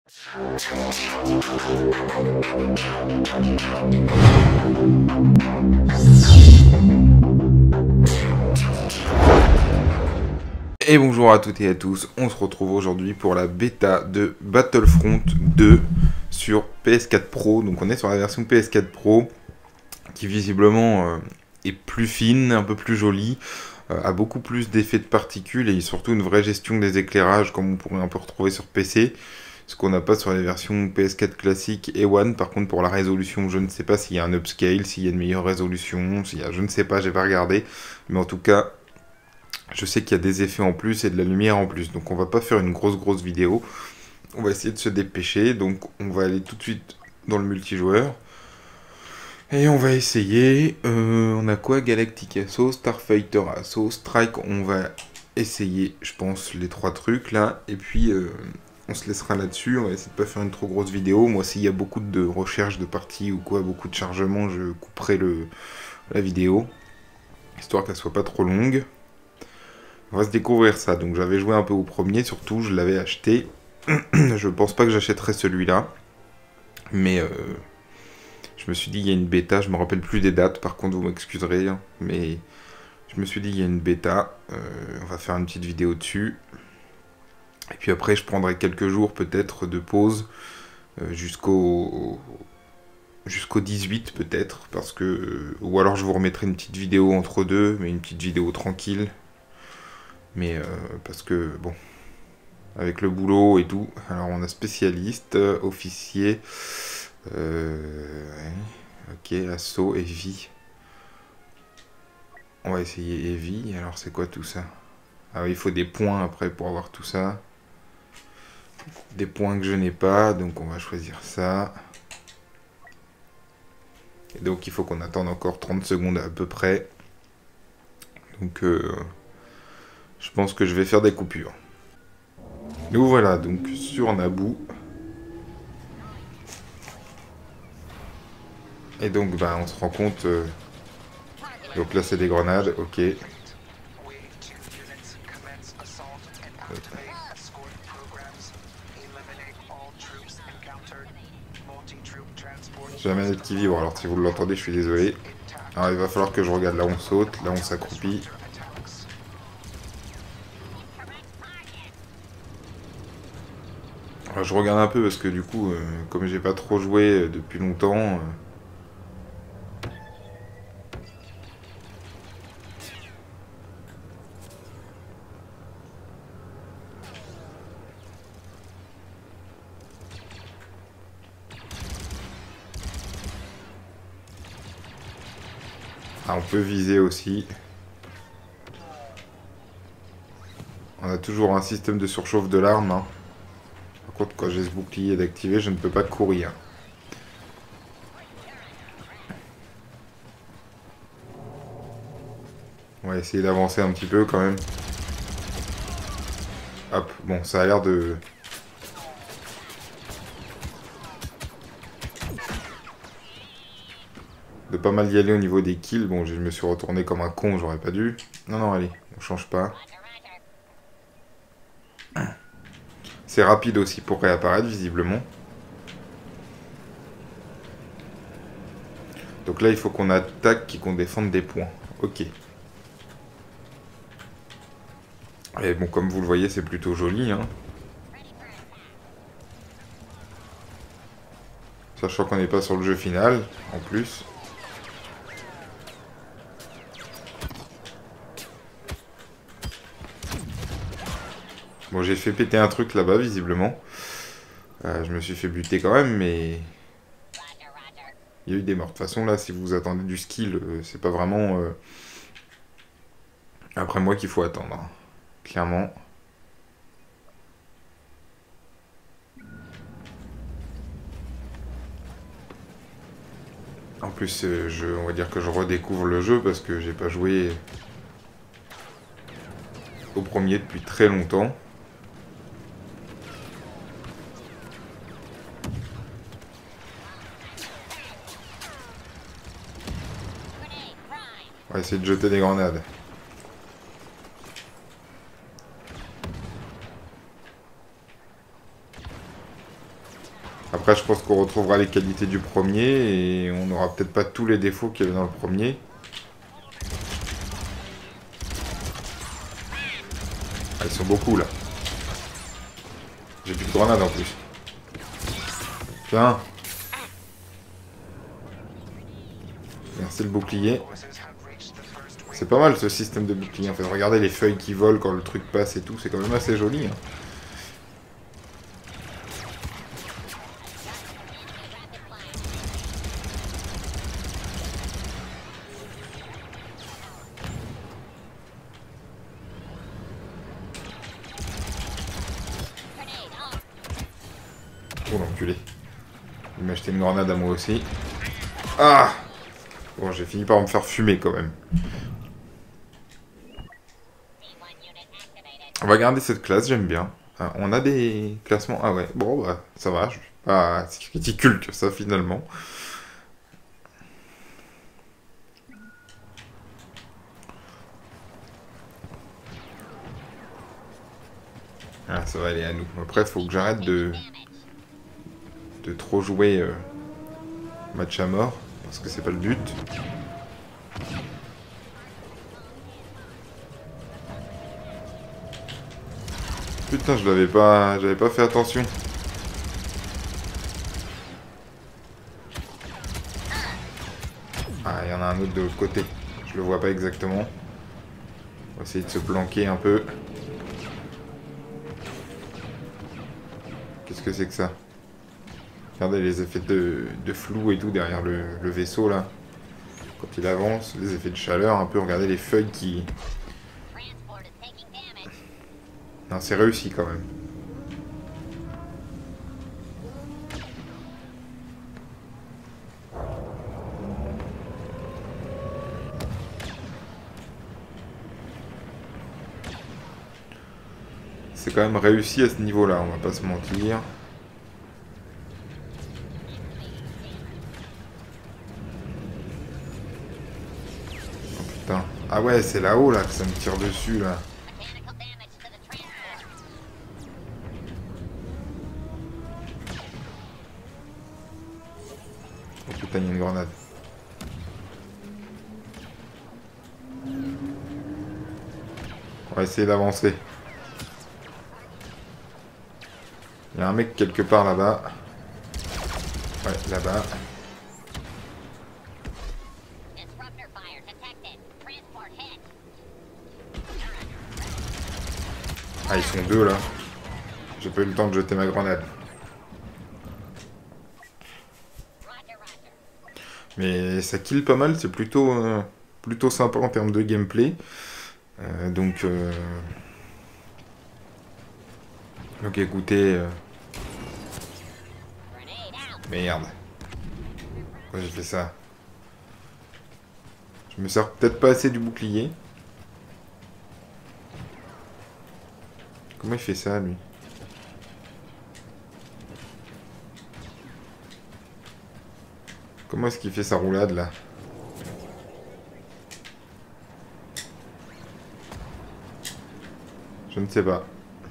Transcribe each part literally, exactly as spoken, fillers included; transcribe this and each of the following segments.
Et bonjour à toutes et à tous, on se retrouve aujourd'hui pour la bêta de Battlefront deux sur P S quatre Pro. Donc on est sur la version P S quatre Pro qui visiblement euh, est plus fine, un peu plus jolie, euh, a beaucoup plus d'effets de particules et surtout une vraie gestion des éclairages comme on pourrait un peu retrouver sur P C. Ce qu'on n'a pas sur les versions P S quatre classiques et One. Par contre pour la résolution, je ne sais pas s'il y a un upscale, s'il y a une meilleure résolution, s'il y a, je ne sais pas, j'ai pas regardé. Mais en tout cas, je sais qu'il y a des effets en plus et de la lumière en plus. Donc on va pas faire une grosse grosse vidéo. On va essayer de se dépêcher. Donc on va aller tout de suite dans le multijoueur. Et on va essayer. Euh, on a quoi? Galactic Assault, Starfighter Assault, Strike. On va essayer, je pense, les trois trucs là. Et puis euh, on se laissera là-dessus. On va essayer de pas faire une trop grosse vidéo. Moi, s'il y a beaucoup de recherches de parties ou quoi, beaucoup de chargements, je couperai le, la vidéo. Histoire qu'elle soit pas trop longue. On va se découvrir ça. Donc j'avais joué un peu au premier, surtout je l'avais acheté. Je pense pas que j'achèterais celui-là. Mais euh, je me suis dit il y a une bêta, je me rappelle plus des dates, par contre vous m'excuserez. Hein, mais je me suis dit il y a une bêta, euh, on va faire une petite vidéo dessus. Et puis après je prendrai quelques jours peut-être de pause euh, jusqu'au jusqu'au dix-huit peut-être. Parce que. Euh, ou alors je vous remettrai une petite vidéo entre deux, mais une petite vidéo tranquille. Mais euh, parce que, bon, avec le boulot et tout, alors on a spécialiste, euh, officier, euh, ok, assaut, heavy. On va essayer heavy, alors c'est quoi tout ça? Ah oui, il faut des points après pour avoir tout ça. Des points que je n'ai pas, donc on va choisir ça. Et donc il faut qu'on attende encore trente secondes à peu près. Donc... Euh, je pense que je vais faire des coupures. Nous voilà donc sur Naboo. Et donc bah on se rend compte. Euh... Donc là c'est des grenades, ok. J'ai la manette qui vibre, alors si vous l'entendez je suis désolé. Alors il va falloir que je regarde, là on saute, là on s'accroupit. Alors, je regarde un peu parce que du coup, euh, comme j'ai pas trop joué euh, depuis longtemps... Euh... Ah, on peut viser aussi. On a toujours un système de surchauffe de l'arme. Hein. Par contre, quand j'ai ce bouclier d'activer, je ne peux pas courir. On va essayer d'avancer un petit peu quand même. Hop, bon, ça a l'air de... de pas mal y aller au niveau des kills. Bon, je me suis retourné comme un con, j'aurais pas dû. Non, non, allez, on change pas. C'est rapide aussi pour réapparaître, visiblement. Donc là, il faut qu'on attaque et qu'on défende des points. Ok. Et bon, comme vous le voyez, c'est plutôt joli, hein. Sachant qu'on n'est pas sur le jeu final, en plus. Bon, j'ai fait péter un truc là-bas, visiblement. Euh, je me suis fait buter quand même, mais... il y a eu des morts. De toute façon, là, si vous attendez du skill, euh, c'est pas vraiment... Euh... après moi qu'il faut attendre. Hein. Clairement. En plus, euh, je, on va dire que je redécouvre le jeu parce que j'ai pas joué au premier depuis très longtemps. On va essayer de jeter des grenades. Après, je pense qu'on retrouvera les qualités du premier et on n'aura peut-être pas tous les défauts qu'il y avait dans le premier. Ah, ils sont beaucoup là. J'ai plus de grenades en plus. Tiens. Merci le bouclier. C'est pas mal ce système de bouclier en fait. Regardez les feuilles qui volent quand le truc passe et tout. C'est quand même assez joli. Hein. Oh l'enculé. Il m'a acheté une grenade à moi aussi. Ah! Bon, j'ai fini par me faire fumer quand même. On va garder cette classe, j'aime bien. Ah, on a des classements... Ah ouais, bon bah ça va. Je suis pas si ridicule que ça finalement. Ah, ça va aller à nous. Après, il faut que j'arrête de... de trop jouer euh, match à mort. Parce que c'est pas le but. Putain, je l'avais pas... J'avais pas fait attention. Ah, il y en a un autre de l'autre côté. Je le vois pas exactement. On va essayer de se planquer un peu. Qu'est-ce que c'est que ça? Regardez les effets de, de flou et tout derrière le, le vaisseau là. Quand il avance, les effets de chaleur un peu. Regardez les feuilles qui... Non, c'est réussi quand même. C'est quand même réussi à ce niveau-là, on va pas se mentir. Oh putain. Ah ouais, c'est là-haut là que ça me tire dessus là. Oh putain, il y a une grenade. On va essayer d'avancer. Il y a un mec quelque part là-bas. Ouais, là-bas. Ah, ils sont deux là. J'ai pas eu le temps de jeter ma grenade. Mais ça kill pas mal, c'est plutôt, euh, plutôt sympa en termes de gameplay. Euh, donc, euh... donc écoutez... Euh... Merde. Pourquoi j'ai fait ça? Je me sers peut-être pas assez du bouclier. Comment il fait ça, lui? Comment est-ce qu'il fait sa roulade, là? Je ne sais pas.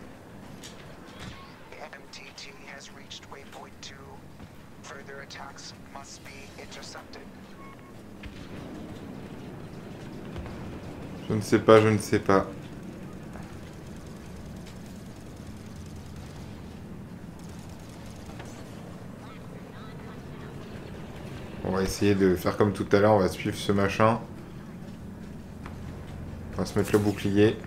Je ne sais pas, je ne sais pas. On va essayer de faire comme tout à l'heure, on va suivre ce machin. On va se mettre le bouclier.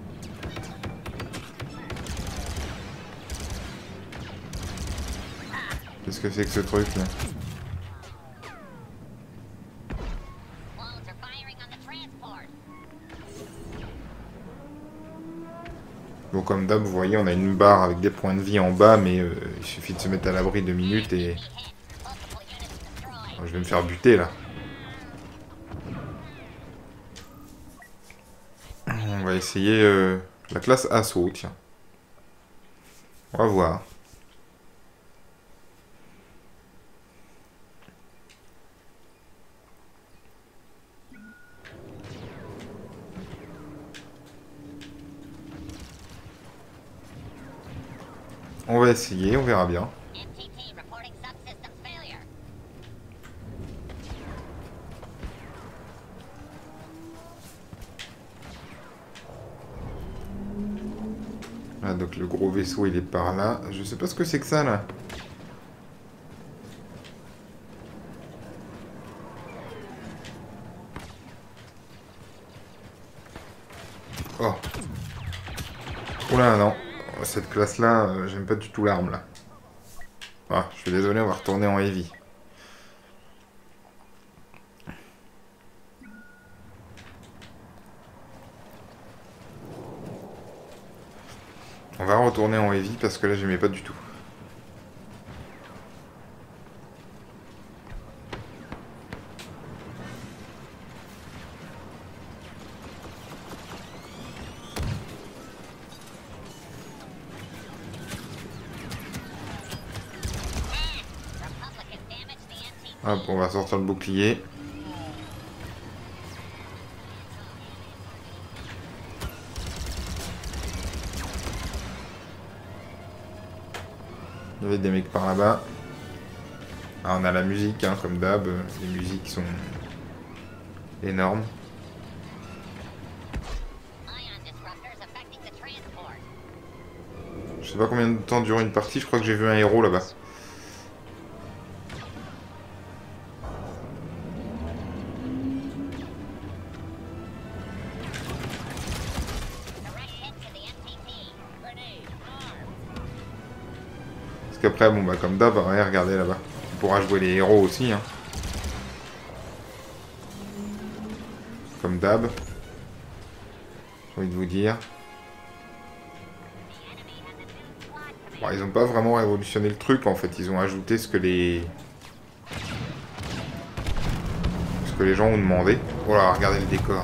Qu'est-ce que c'est que ce truc là? Bon, comme d'hab, vous voyez, on a une barre avec des points de vie en bas, mais euh, il suffit de se mettre à l'abri deux minutes et... Oh, je vais me faire buter là. On va essayer euh, la classe assaut, tiens. On va voir. On va essayer, on verra bien. Ah, donc le gros vaisseau, il est par là. Je sais pas ce que c'est que ça, là. Oh. Oula, non. Cette classe-là, euh, j'aime pas du tout l'arme, là. Ah, je suis désolé, on va retourner en heavy. On va retourner en heavy parce que là, j'aimais pas du tout. Hop, on va sortir le bouclier. Il y avait des mecs par là-bas. Ah, on a la musique, hein, comme d'hab. Les musiques sont énormes. Je sais pas combien de temps dure une partie. Je crois que j'ai vu un héros là-bas. Parce qu'après, bon bah comme d'hab, ouais, regardez là-bas. On pourra jouer les héros aussi, hein. Comme d'hab. J'ai envie de vous dire. Bon, ils ont pas vraiment révolutionné le truc en fait. Ils ont ajouté ce que les... ce que les gens ont demandé. Oh là, regardez le décor.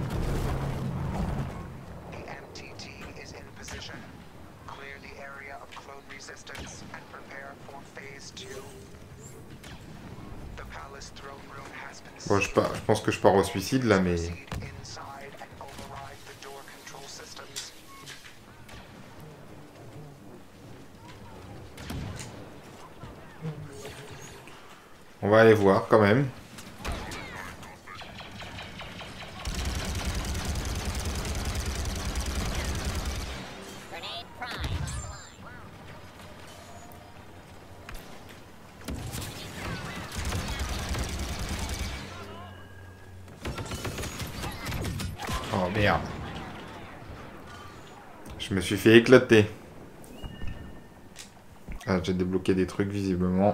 Bon, je, pars, je pense que je pars au suicide là, mais... On va aller voir quand même. Oh merde. Je me suis fait éclater. Ah, j'ai débloqué des trucs visiblement.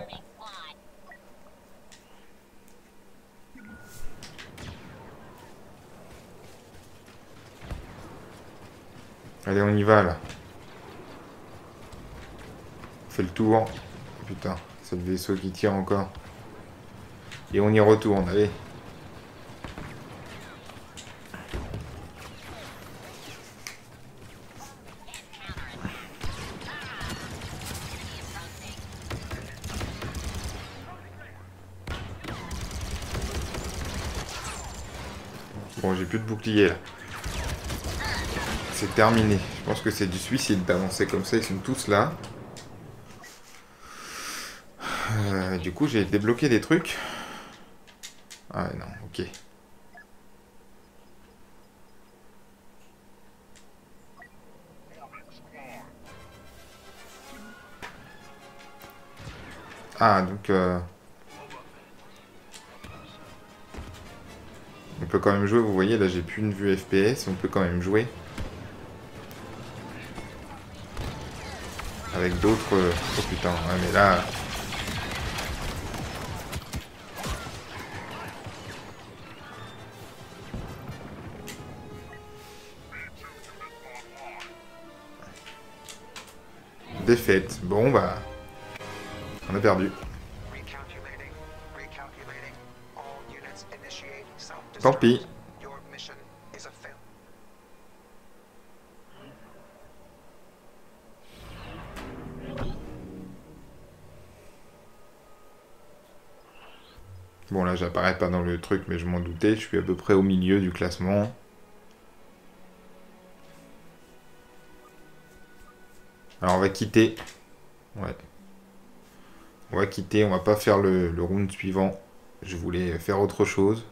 Allez, on y va là. On fait le tour. Putain, c'est le vaisseau qui tire encore. Et on y retourne, allez. Bon, j'ai plus de bouclier là. C'est terminé. Je pense que c'est du suicide d'avancer comme ça. Ils sont tous là. Euh, du coup, j'ai débloqué des trucs. Ah non, ok. Ah, donc... Euh... on peut quand même jouer, vous voyez, là j'ai plus une vue F P S, on peut quand même jouer. Avec d'autres... Oh putain, ouais, mais là... Défaite. Bon, bah... on a perdu. Tant pis. Bon, là, j'apparais pas dans le truc, mais je m'en doutais. Je suis à peu près au milieu du classement. Alors, on va quitter. Ouais. On va quitter. On va pas faire le, le round suivant. Je voulais faire autre chose.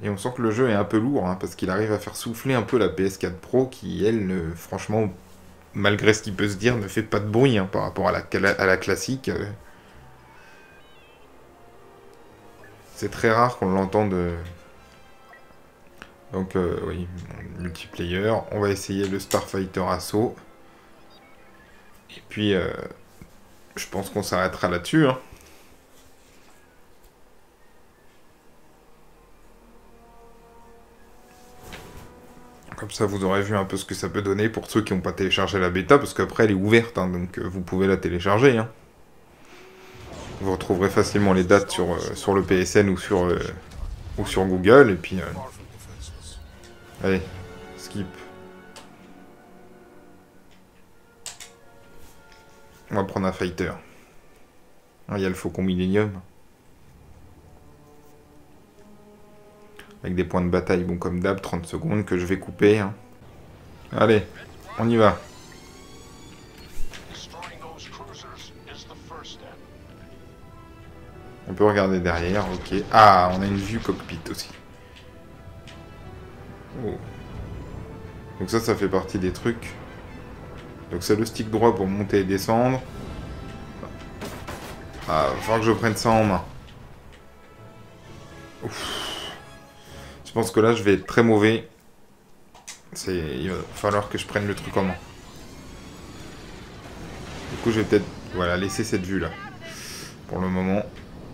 Et on sent que le jeu est un peu lourd, hein, parce qu'il arrive à faire souffler un peu la P S quatre Pro, qui, elle, euh, franchement, malgré ce qu'il peut se dire, ne fait pas de bruit hein, par rapport à la, à la classique. Euh. C'est très rare qu'on l'entende. Euh... Donc, euh, oui, multiplayer. On va essayer le Starfighter Assault. Et puis, euh, je pense qu'on s'arrêtera là-dessus, hein. Comme ça, vous aurez vu un peu ce que ça peut donner pour ceux qui n'ont pas téléchargé la bêta, parce qu'après, elle est ouverte, hein, donc euh, vous pouvez la télécharger. Hein. Vous retrouverez facilement les dates sur, euh, sur le P S N ou sur, euh, ou sur Google, et puis... Euh... Allez, skip. On va prendre un fighter. Ah, il y a le Faucon Millennium. Avec des points de bataille, bon comme d'hab, trente secondes que je vais couper. Hein. Allez, on y va. On peut regarder derrière, ok. Ah, on a une vue cockpit aussi. Oh. Donc ça, ça fait partie des trucs. Donc c'est le stick droit pour monter et descendre. Ah, il va falloir que je prenne ça en main. Ouf. Je pense que là, je vais être très mauvais. C'est... Il va falloir que je prenne le truc en main. Du coup, je vais peut-être voilà, laisser cette vue-là. Pour le moment.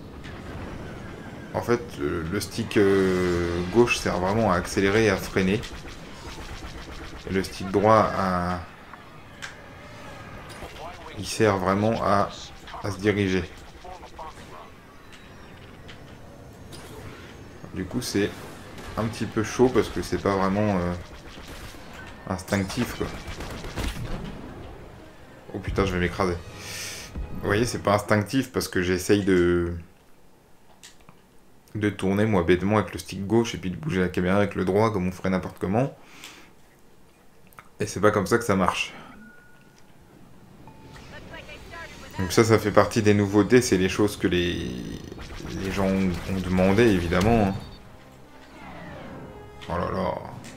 En fait, le stick euh, gauche sert vraiment à accélérer et à freiner. Et le stick droit à... Il sert vraiment à, à se diriger. Du coup, c'est un petit peu chaud parce que c'est pas vraiment euh, instinctif, quoi. Oh putain, je vais m'écraser. Vous voyez, c'est pas instinctif parce que j'essaye de... de tourner, moi, bêtement avec le stick gauche et puis de bouger la caméra avec le droit comme on ferait n'importe comment. Et c'est pas comme ça que ça marche. Donc ça, ça fait partie des nouveautés, c'est les choses que les, les gens ont, ont demandé, évidemment. Oh là là.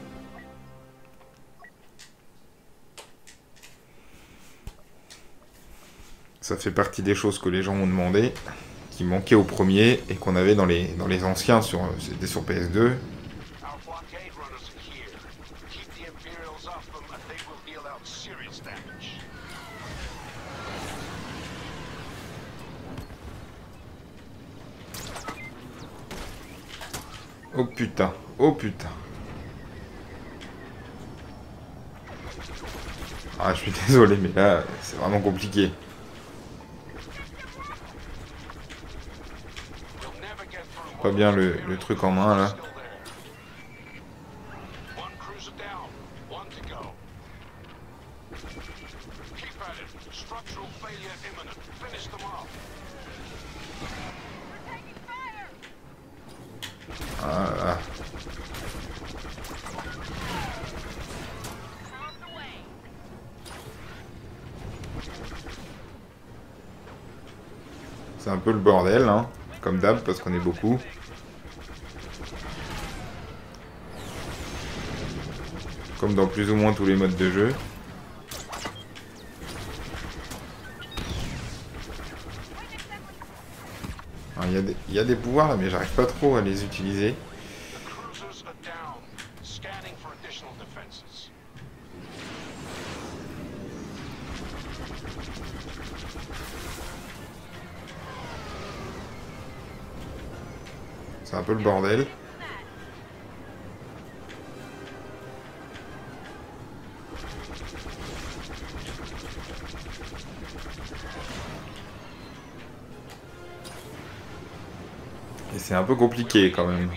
Ça fait partie des choses que les gens ont demandé, qui manquaient au premier, et qu'on avait dans les, dans les anciens, sur, c'était sur P S deux. Oh putain, oh putain. Ah, je suis désolé, mais là, c'est vraiment compliqué. Pas bien le, le truc en main, là. Voilà. C'est un peu le bordel, hein, comme d'hab, parce qu'on est beaucoup. Comme dans plus ou moins tous les modes de jeu. Il y, y a des pouvoirs là, mais j'arrive pas trop à les utiliser. C'est un peu le bordel. Et c'est un peu compliqué quand même.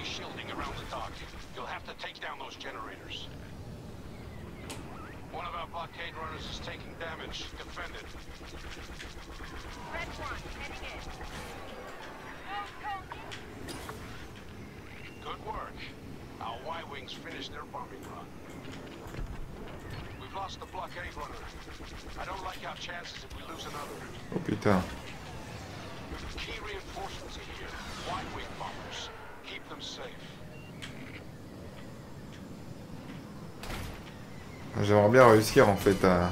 Oh putain. J'aimerais bien réussir en fait à...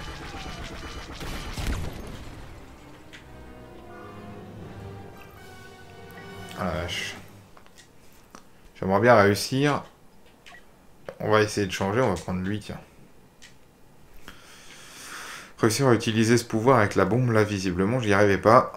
Ah la vache. J'aimerais bien réussir. On va essayer de changer, on va prendre lui, tiens. Réussir à utiliser ce pouvoir avec la bombe, là, visiblement, j'y arrivais pas.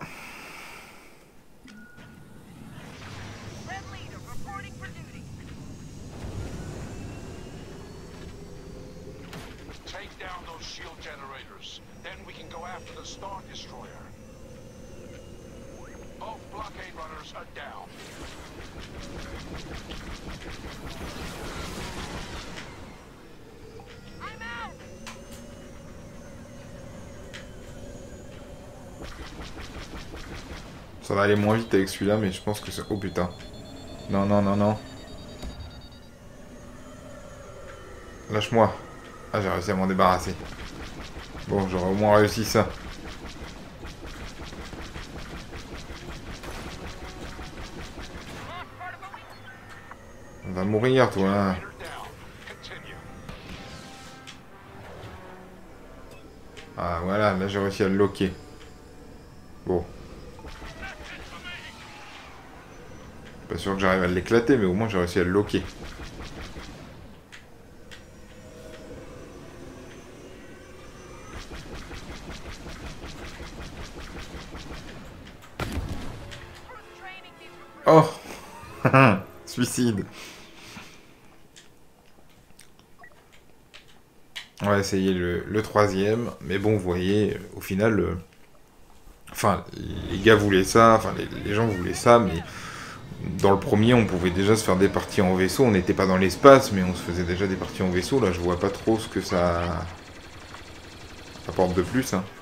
Ça va aller moins vite avec celui-là, mais je pense que c'est... Oh putain. Non, non, non, non. Lâche-moi. Ah, j'ai réussi à m'en débarrasser. Bon, j'aurais au moins réussi ça. On va mourir, toi. Hein. Ah, voilà, là j'ai réussi à le loquer. Bon. Pas sûr que j'arrive à l'éclater, mais au moins j'ai réussi à le loquer. Oh. Suicide. On va essayer le, le troisième. Mais bon, vous voyez, au final... Euh, enfin, les gars voulaient ça, enfin, les, les gens voulaient ça, mais... Dans le premier, on pouvait déjà se faire des parties en vaisseau. On n'était pas dans l'espace, mais on se faisait déjà des parties en vaisseau. Là, je vois pas trop ce que ça apporte de plus. Hein.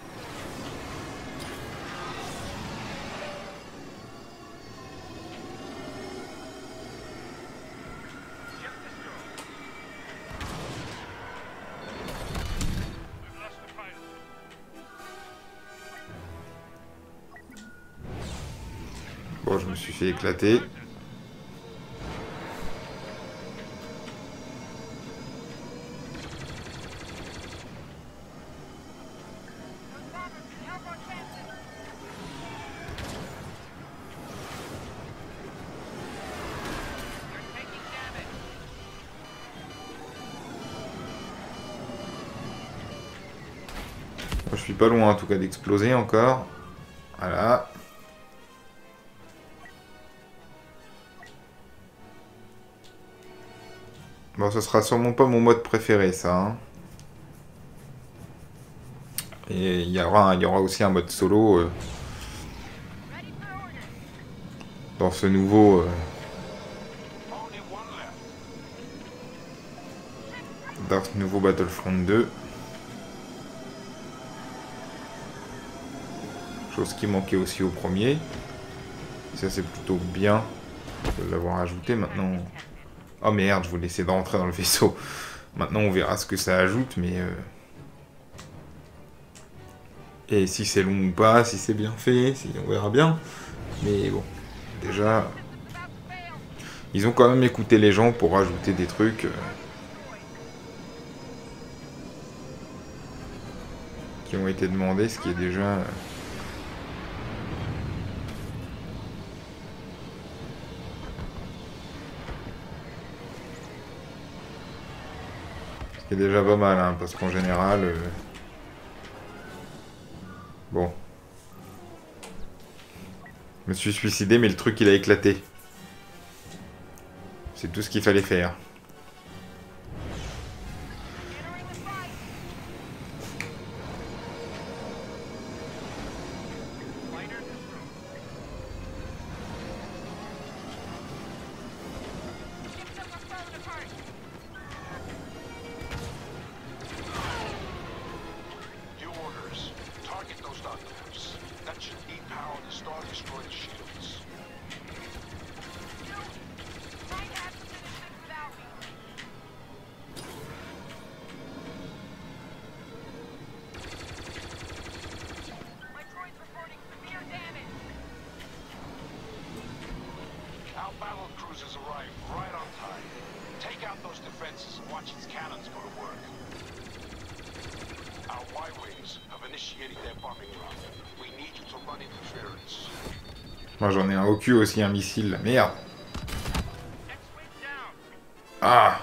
Bon, je me suis fait éclater. Moi, je suis pas loin en tout cas d'exploser encore. Voilà. Bon, ce sera sûrement pas mon mode préféré, ça. Hein. Et il y aura, il y aura aussi un mode solo euh, dans ce nouveau... Euh, dans ce nouveau Battlefront deux. Chose qui manquait aussi au premier. Ça, c'est plutôt bien de l'avoir ajouté maintenant. Oh merde, je voulais essayer de rentrer dans le vaisseau. Maintenant, on verra ce que ça ajoute, mais... Euh... Et si c'est long ou pas, si c'est bien fait, si on verra bien. Mais bon, déjà... Ils ont quand même écouté les gens pour rajouter des trucs... Euh... qui ont été demandés, ce qui est déjà... Euh... C'est déjà pas mal, hein, parce qu'en général... Euh... Bon. Je me suis suicidé, mais le truc, il a éclaté. C'est tout ce qu'il fallait faire. out those defenses and watch its cannons go to work. Our Y-Wings have initiated their bombing run. We need you to run interference. Moi j'en ai un au cul aussi, un missile, la merde. Ah.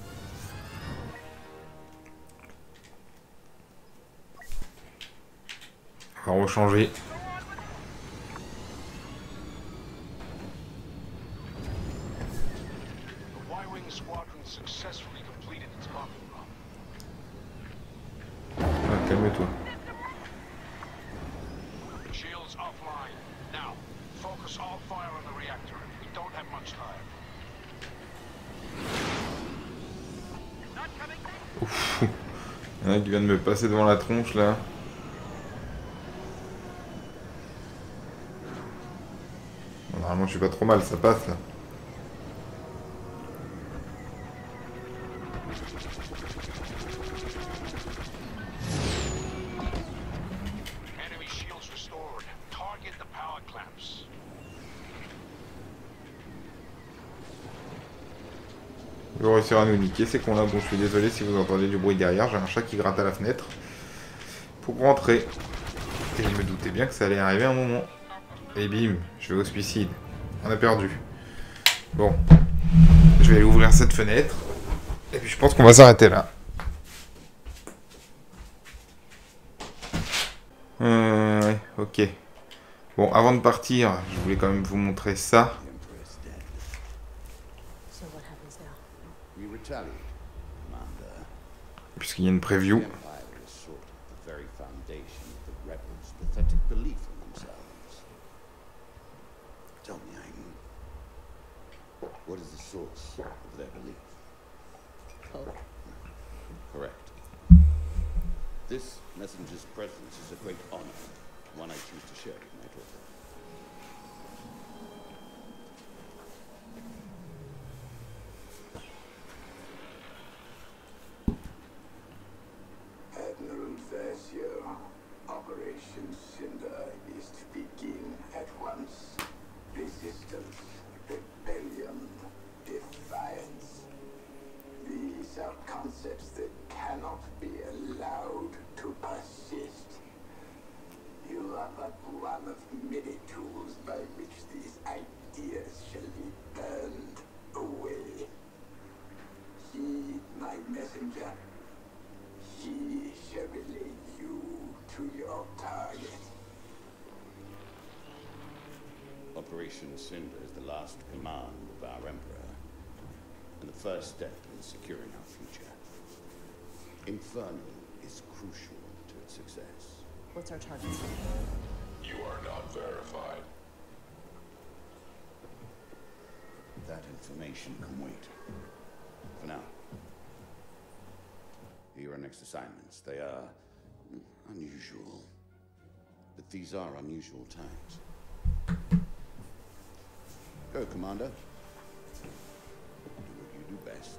On va rechanger. The Y-Wing squadron successfully completed its bombing run. Ah, calme-toi. Shields offline. Now, focus all fire on the reactor. We don't have much time. Ouf. Il y en a qui vient de me passer devant la tronche là. Bon, normalement je suis pas trop mal, ça passe là. Enemy shields restored. Target the power clamps. Ils vont réussir à nous niquer ces cons là. Bon, je suis désolé si vous entendez du bruit derrière, j'ai un chat qui gratte à la fenêtre pour rentrer. Et je me doutais bien que ça allait arriver un moment. Et bim, je vais au suicide. On a perdu. Bon, je vais aller ouvrir cette fenêtre. Et puis je pense qu'on va s'arrêter là. Euh, ouais, ok. Bon, avant de partir, je voulais quand même vous montrer ça. Puisqu'il y a une preview. What is the source of their belief? Oh. Correct. This messenger's presence is a great honor, one I choose to share with my daughter. Admiral Versio, Operation Cinder is to begin at once. Resistance, rebellion, defiance. These are concepts that cannot be allowed to persist. You are but one of many tools by which these ideas shall be burned away. Heed my messenger. He shall relay you to your target. Operation Cinder is the last command of our Emperor, and the first step in securing our future. Inferno is crucial to its success. What's our target? You are not verified. That information can wait. For now. Here are our next assignments. They are unusual. But these are unusual times. Go, Commander. Do what you do best.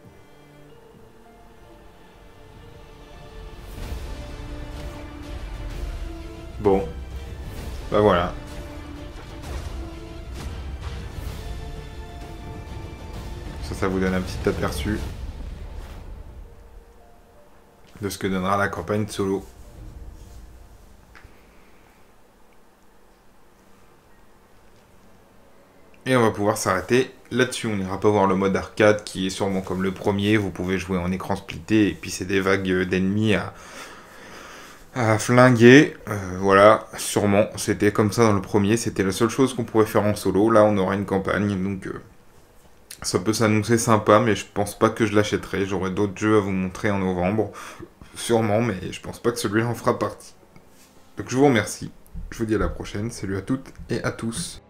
Bon. Bah voilà. Ça, ça vous donne un petit aperçu de ce que donnera la campagne solo. Et on va pouvoir s'arrêter là-dessus. On n'ira pas voir le mode arcade qui est sûrement comme le premier. Vous pouvez jouer en écran splitté et puis c'est des vagues d'ennemis à, à flinguer. Euh, voilà, sûrement. C'était comme ça dans le premier. C'était la seule chose qu'on pouvait faire en solo. Là, on aura une campagne. Donc, euh, ça peut s'annoncer sympa, mais je pense pas que je l'achèterai. J'aurai d'autres jeux à vous montrer en novembre. Sûrement, mais je pense pas que celui-là en fera partie. Donc, je vous remercie. Je vous dis à la prochaine. Salut à toutes et à tous.